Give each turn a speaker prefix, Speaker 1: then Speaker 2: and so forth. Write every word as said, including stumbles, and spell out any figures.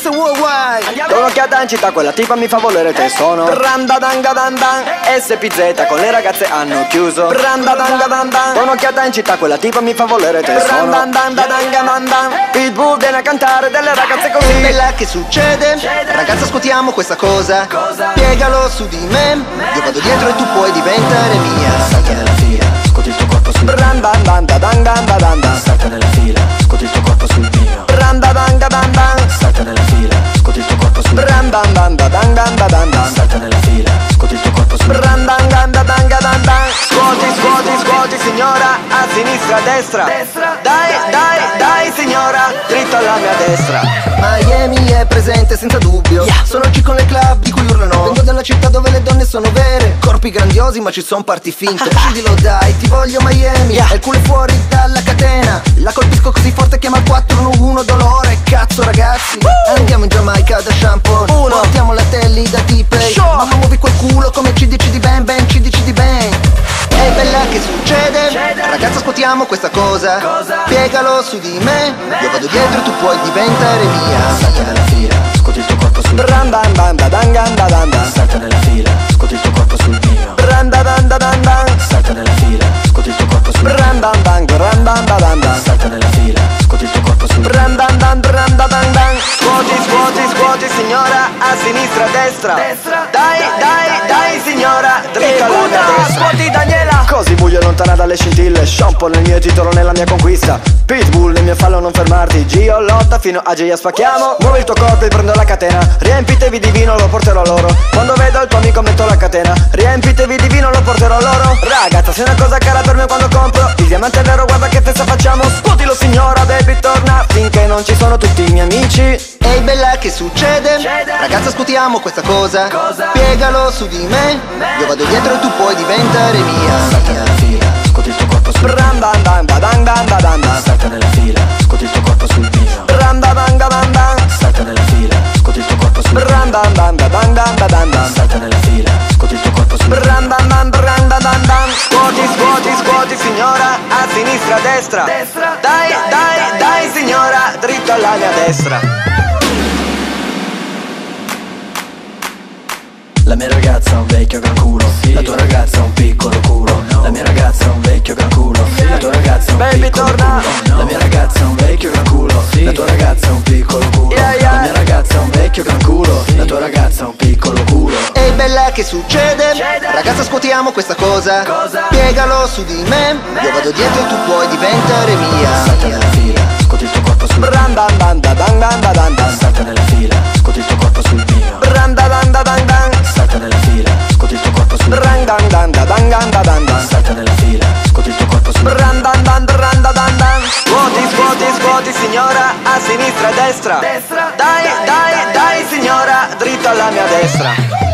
Speaker 1: Ragazze worldwide.
Speaker 2: Do un'occhiata in città, quella tipa mi fa volere te. Sono Randadangadandan, S P Z con le ragazze hanno chiuso. Randadangadandan, do un'occhiata in città, quella tipa mi fa volere te. Sono Randadangadandan, Pitbull viene a cantare delle ragazze così.
Speaker 1: Che bella che succede? Ragazza, ascoltiamo questa cosa. Spiegalo su di me. Io vado dietro e tu puoi diventare mia.
Speaker 3: Salta nella fila, scoti il tuo corpo sul mio.
Speaker 2: Randadangadandan,
Speaker 3: Salta nella fila, scoti il tuo corpo sul mio.
Speaker 2: Randadangadandan,
Speaker 3: Salta nella fila, scoti il tuo corpo sul mio.
Speaker 2: Randadangadandan,
Speaker 3: Salta nella fila, scoti il tuo corpo sul mio.
Speaker 2: Randadangadandan. Scuoti, scuoti, scuoti signora, a sinistra, a destra. Dai, dai, dai signora, dritto alla mia destra.
Speaker 1: Miami è presente senza dubbio. Sono il con le club di cui urlano. Vengo dalla città dove le donne sono vere. Corpi grandiosi ma ci son parti finte. Uccidilo dai, ti voglio Miami. E il culo è fuori dalla catena. La colpisco così forte che ma quattro uno uno dolore. Cazzo ragazzi, andiamo in Giamaica da shampoo. Portiamo la telly da T-Pay. Mamma muovi quel culo come C D C di bang bang, C D C di bang. È bella che succede? Ragazza, ascoltiamo questa cosa. Spiegalo su di me. Io vado dietro e tu puoi diventare mia.
Speaker 3: Salta nella fila, scoti il tuo corpo sul mio.
Speaker 2: Randadangadandan,
Speaker 3: Salta nella fila, scoti il tuo corpo sul mio.
Speaker 2: randadangadandan,
Speaker 3: Salta nella fila, scoti il tuo corpo sul mio.
Speaker 2: randadangadandan,
Speaker 3: Salta nella fila, scoti il tuo corpo sul mio.
Speaker 2: randadangadandan. Scuoti, scuoti, scuoti signora, a sinistra, a destra. Dai, dai, dai signora, dritto alla mia destra. Scuoti Daniela. Così buio lontana dalle scintille. Shampoo nel mio titolo, nella mia conquista. Pitbull nel mio fallo, non fermarti. Gio lotta fino a Gia spacchiamo. Muovi il tuo corpo e prendo la catena. Riempitevi di vino, lo porterò loro. Quando vedo il tuo amico metto la catena. Riempitevi di vino, lo porterò loro. Ragazza, sei una cosa cara per me quando compro il diamante vero, guarda che festa facciamo. Scuotilo signora, baby torna finché non ci sono tutti i miei amici.
Speaker 1: Ehi bella che succede? Ragazza, ascoltiamo questa cosa. Spiegalo su di me. Io vado dietro e tu puoi diventare mia.
Speaker 3: Salta nella fila, scoti il tuo corpo sul mio.
Speaker 2: Randadangadandan,
Speaker 3: Salta nella fila, scoti il tuo corpo sul mio.
Speaker 2: randadangadandan,
Speaker 3: Salta nella fila, scoti il tuo corpo sul mio.
Speaker 2: randadangadandan,
Speaker 3: Salta nella fila, scoti il tuo corpo sul mio.
Speaker 2: randadangadandan. Scuoti, scuoti, scuoti signora, a sinistra, a destra. Dai, dai, dai signora, dritto alla mia destra.
Speaker 3: La mia ragazza ha un vecchio gran culo. La tua ragazza ha un piccolo culo. La mia ragazza ha un vecchio gran culo. La tua ragazza ha un
Speaker 2: Baby,
Speaker 3: piccolo
Speaker 2: torna.
Speaker 3: culo. La mia ragazza ha un vecchio gran culo. La tua ragazza ha un piccolo culo.
Speaker 2: Yeah, yeah.
Speaker 3: La mia ragazza ha un vecchio gran culo. La tua ragazza ha un piccolo culo.
Speaker 1: Ehi bella che succede? Ragazza, ascoltiamo questa cosa. Spiegalo su di me. Io vado dietro e tu puoi diventare mia.
Speaker 3: Salta nella fila, scoti il tuo corpo sul mio.
Speaker 2: Randadangadandan,
Speaker 3: Salta nella fila, scoti il tuo corpo sul mio.
Speaker 2: randadangadandan,
Speaker 3: Salta nella fila, scoti il tuo corpo sul mio.
Speaker 2: randadangadandan,
Speaker 3: Salta nella fila, scoti il tuo corpo sul mio.
Speaker 2: randadangadandan. Scuoti, scuoti, scuoti signora, a sinistra, a destra. Dai, dai, dai signora, dritto alla mia destra.